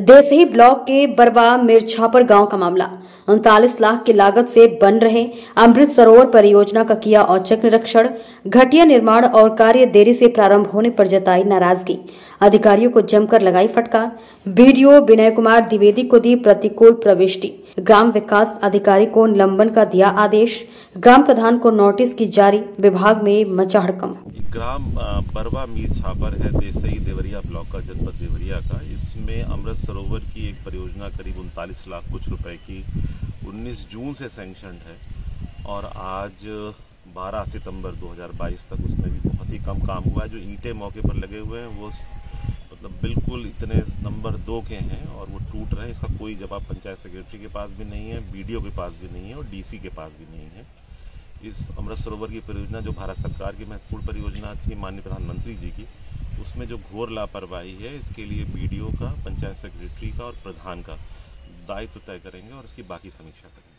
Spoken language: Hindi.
देसही ब्लॉक के बरवा मिर्छापर गांव का मामला 39 लाख की लागत से बन रहे अमृत सरोवर परियोजना का किया औचक निरीक्षण। घटिया निर्माण और कार्य देरी से प्रारंभ होने पर जताई नाराजगी। अधिकारियों को जमकर लगाई फटकार। बीडीओ विनय कुमार द्विवेदी को दी प्रतिकूल प्रविष्टि। ग्राम विकास अधिकारी को निलंबन का दिया आदेश। ग्राम प्रधान को नोटिस की जारी। विभाग में मचा हड़कंप। ग्राम बरवा मिर्छापर है देसई देवरिया ब्लॉक का, जनपद देवरिया का। इसमें अमृत सरोवर की एक परियोजना करीब 39 लाख कुछ रुपए की 19 जून से सैंक्शनड है और आज 12 सितंबर 2022 तक उसमें भी बहुत ही कम काम हुआ है। जो ईंटें मौके पर लगे हुए हैं वो मतलब बिल्कुल इतने नंबर 2 के हैं और वो टूट रहे हैं। इसका कोई जवाब पंचायत सेक्रेटरी के पास भी नहीं है, बीडीओ के पास भी नहीं है और डीसी के पास भी नहीं है। इस अमृत सरोवर की परियोजना जो भारत सरकार की महत्वपूर्ण परियोजना थी माननीय प्रधानमंत्री जी की, उसमें जो घोर लापरवाही है, इसके लिए बीडीओ का, पंचायत सेक्रेटरी का और प्रधान का दायित्व तय करेंगे और इसकी बाकी समीक्षा करेंगे।